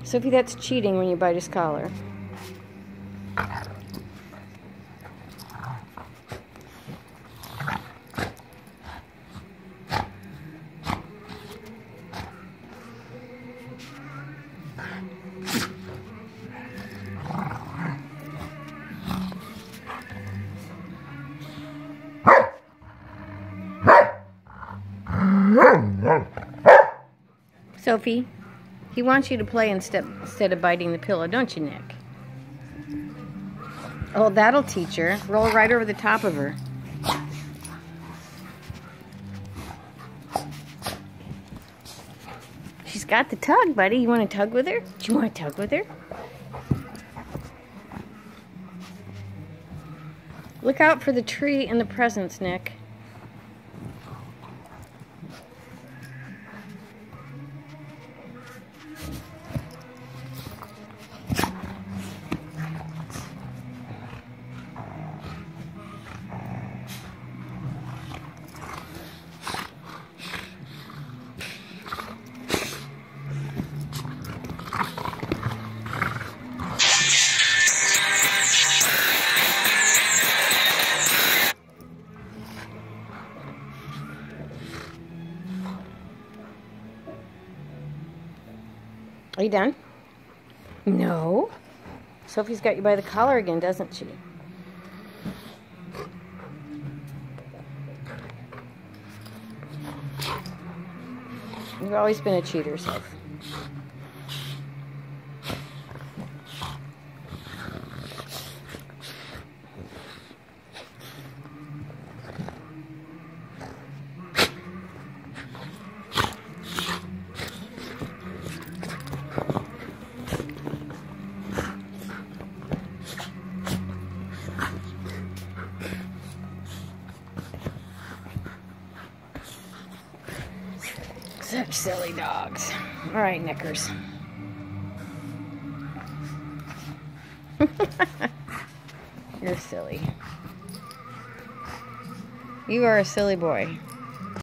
Sophie, that's cheating when you bite his collar. Sophie, he wants you to play instead of biting the pillow, don't you, Nick? Oh, that'll teach her. Roll right over the top of her. She's got the tug, buddy. You want to tug with her? Do you want to tug with her? Look out for the tree and the presents, Nick. Are you done? No. Sophie's got you by the collar again, doesn't she? You've always been a cheater, Soph. Such silly dogs. All right, Knickers. You're silly. You are a silly boy.